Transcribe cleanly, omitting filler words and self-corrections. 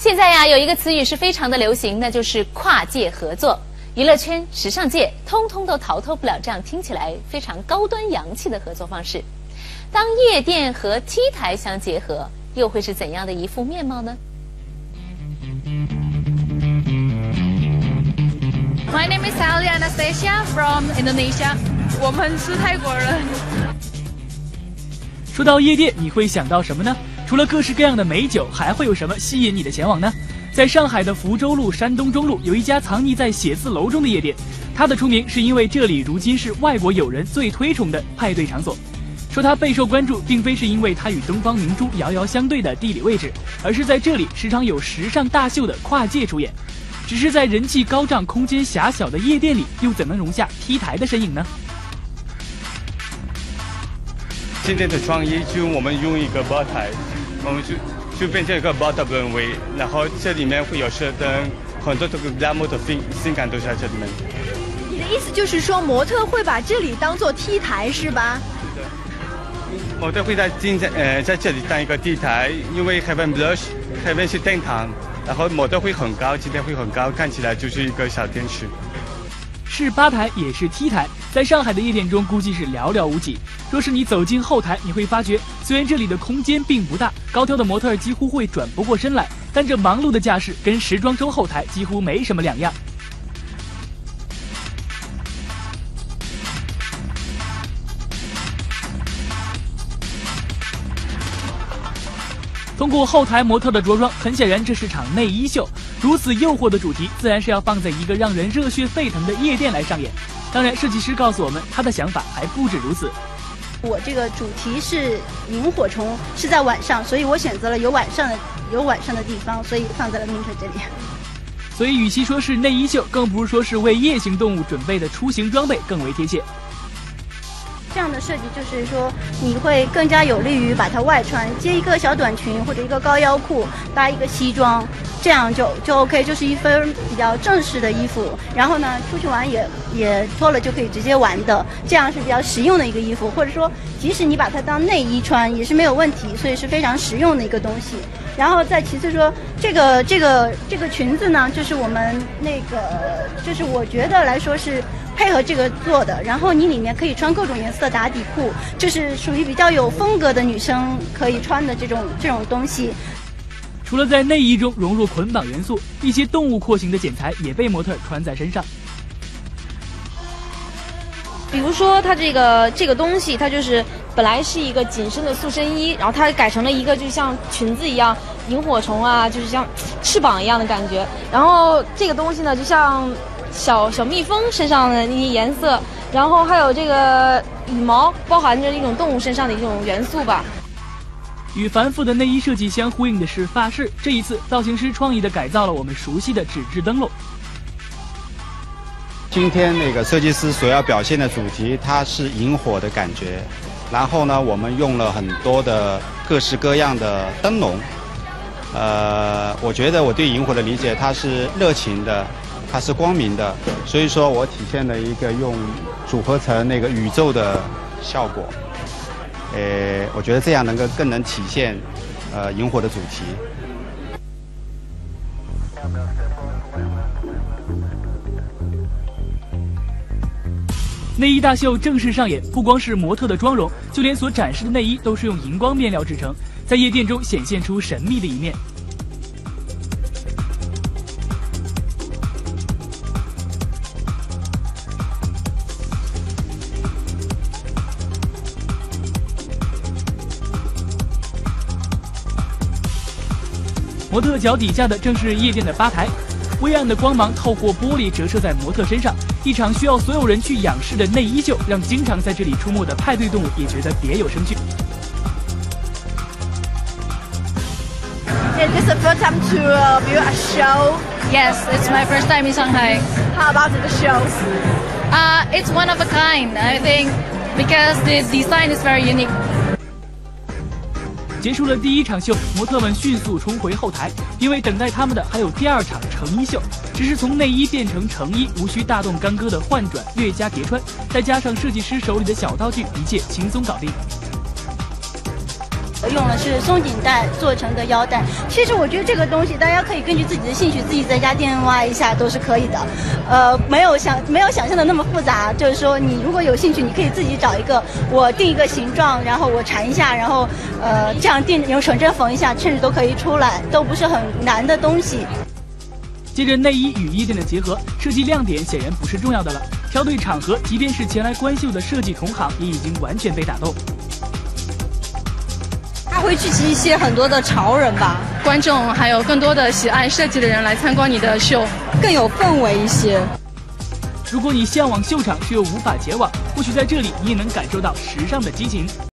现在呀，有一个词语是非常的流行，那就是跨界合作。娱乐圈、时尚界，通通都逃脱不了这样听起来非常高端洋气的合作方式。当夜店和 T 台相结合，又会是怎样的一副面貌呢？ My name is Sally Anastasia from Indonesia. 我们是泰国人。 说到夜店，你会想到什么呢？除了各式各样的美酒，还会有什么吸引你的前往呢？在上海的福州路、山东中路有一家藏匿在写字楼中的夜店，它的出名是因为这里如今是外国友人最推崇的派对场所。说它备受关注，并非是因为它与东方明珠遥遥相对的地理位置，而是在这里时常有时尚大秀的跨界出演。只是在人气高涨、空间狭小的夜店里，又怎能容下 T 台的身影呢？ 今天的创意就我们用一个吧台，我们就变成一个 bar 的氛围，然后这里面会有射灯，很多这个 glamour 的性感都在这里面。 你的意思就是说，模特会把这里当做 T 台是吧？ 是的，模特会在这里当一个 T 台，因为 Heaven 是天堂，然后模特会很高，今天会很高，看起来就是一个小天使。 是吧台也是 T 台，在上海的夜店中估计是寥寥无几。若是你走进后台，你会发觉，虽然这里的空间并不大，高挑的模特几乎会转不过身来，但这忙碌的架势跟时装周后台几乎没什么两样。通过后台模特的着装，很显然这是场内衣秀。如此诱惑的主题，自然是要放在一个让人热血沸腾的夜店来上演。当然，设计师告诉我们，他的想法还不止如此。 我这个主题是萤火虫，是在晚上，所以我选择了有晚上的地方，所以放在了名城这里。 所以，与其说是内衣秀，更不如说是为夜行动物准备的出行装备更为贴切。 这样的设计就是说，你会更加有利于把它外穿，接一个小短裙或者一个高腰裤，搭一个西装，这样就 OK， 就是一份比较正式的衣服。然后呢，出去玩也脱了就可以直接玩的，这样是比较实用的一个衣服。或者说，即使你把它当内衣穿也是没有问题，所以是非常实用的一个东西。然后再其次说，这个裙子呢，就是我们就是我觉得来说是配合这个做的，然后你里面可以穿各种颜色的打底裤，就是属于比较有风格的女生可以穿的这种东西。 除了在内衣中融入捆绑元素，一些动物廓形的剪裁也被模特穿在身上。 比如说，它这个东西，它就是本来是一个紧身的塑身衣，然后它改成了一个就像裙子一样，萤火虫啊，就是像翅膀一样的感觉。然后这个东西呢，就像小蜜蜂身上的那些颜色，然后还有这个羽毛，包含着一种动物身上的一种元素吧。 与繁复的内衣设计相呼应的是发饰，这一次造型师创意的改造了我们熟悉的纸质灯笼。 今天那个设计师所要表现的主题，它是萤火的感觉。然后呢，我们用了很多的各式各样的灯笼。我觉得我对萤火的理解，它是热情的，它是光明的，所以说我体现了一个用组合成那个宇宙的效果。我觉得这样更能体现萤火的主题。 内衣大秀正式上演，不光是模特的妆容，就连所展示的内衣都是用荧光面料制成，在夜店中显现出神秘的一面。模特脚底下的正是夜店的吧台，微暗的光芒透过玻璃折射在模特身上，一场需要所有人去仰视的内衣秀，让经常在这里出没的派对动物也觉得别有生趣。 Is this the first time to view a show? Yes, it's my first time in Shanghai. How about the show? It's one of a kind, I think, because the design is very unique. 结束了第一场秀，模特们迅速冲回后台，因为等待他们的还有第二场成衣秀。只是从内衣变成成衣，无需大动干戈的换转，略加叠穿，再加上设计师手里的小道具，一切轻松搞定。 用的是松紧带做成的腰带。其实我觉得这个东西大家可以根据自己的兴趣，自己在家 DIY 一下都是可以的。没有想象的那么复杂，就是说你如果有兴趣，你可以自己找一个，我定一个形状，然后我缠一下，然后这样用绳针缝一下，甚至都可以出来，都不是很难的东西。 接着内衣与夜店的结合，设计亮点显然不是重要的了，挑对场合，即便是前来观秀的设计同行，也已经完全被打动。 它会聚集一些很多的潮人吧， 观众还有更多的喜爱设计的人来参观你的秀， 更有氛围一些。 如果你向往秀场却又无法前往，或许在这里你也能感受到时尚的激情。